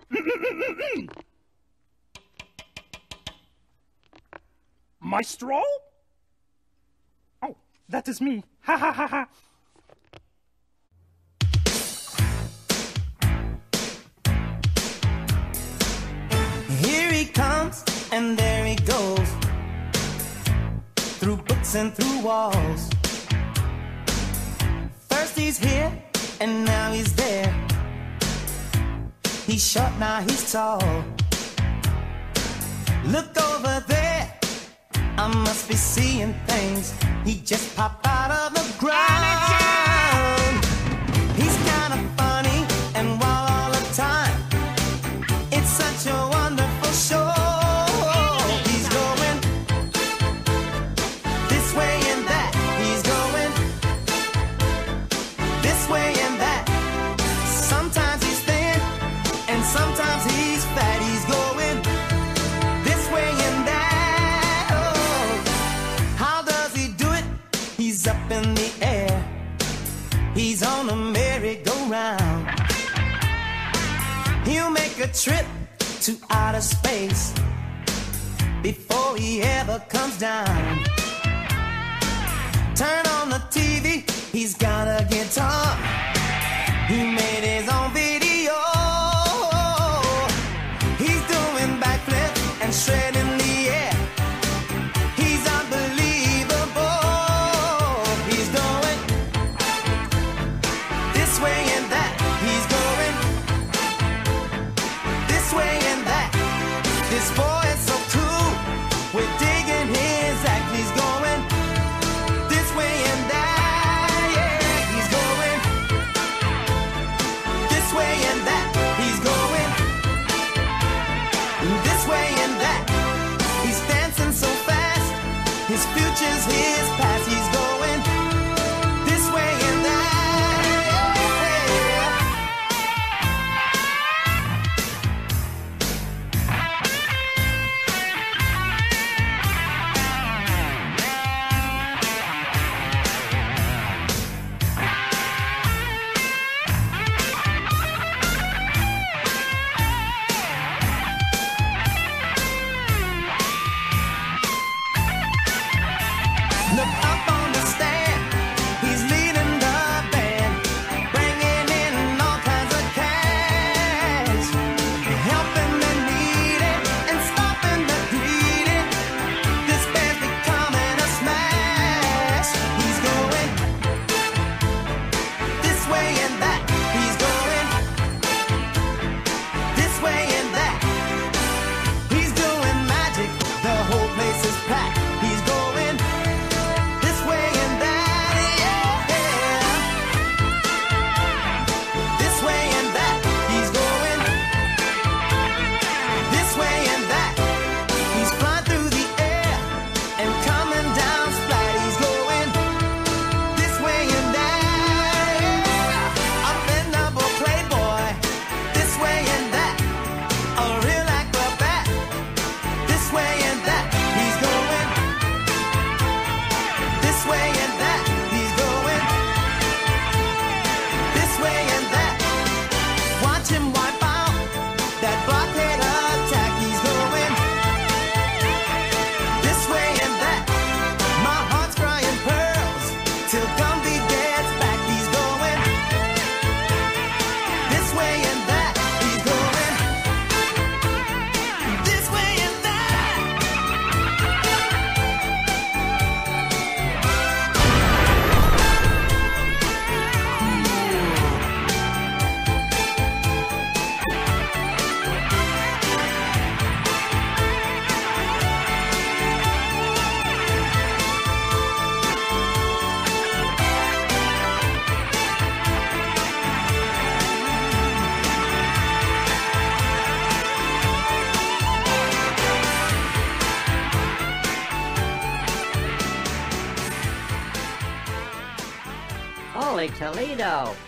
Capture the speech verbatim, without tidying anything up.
Maestro? Oh, that is me. Ha ha ha ha. Here he comes, and there he goes, through books and through walls. First he's here, and now he's there. He's short, now he's tall. Look over there, I must be seeing things. He just popped out of the ground. He's kind of funny and wild all the time. It's such a wonderful show. He's going this way and that. He's going this way and that. Sometimes he's thin and sometimes he's fat. He's going this way and that. Oh, how does he do it? He's up in the air. He's on a merry-go-round. He'll make a trip to outer space before he ever comes down. Turn on the T V, he's got a guitar. He made his own video. He's doing backflips and shredding the air. He's unbelievable. He's going this way and that. He's going this way and that. This boy is so cool, we're digging his act. He's going this way and that. Yeah, he's going this way and that. He's going this way and that. He's dancing so fast, his future's his past. He's going this way and that. Look up on the stand, he's leading the band, bringing in all kinds of cash, helping the needy and stopping the greedy. This band's becoming a smash. He's going this way and that. He's going this way and that. He's doing magic, the whole place is packed. He's going this way and that, yeah. This way and that. He's going this way and that. He's flying through the air and coming down flat. He's going this way and that, yeah. A bendable playboy, this way and that. A real acrobat, this way and that. He's going this way and that. He's going this way and that. Watch him wipe out that blockhead attack. He's going this way and that. My heart's crying pearls till Gumby gets back. He's going this way and that. He's going this way and that. Holy Toledo!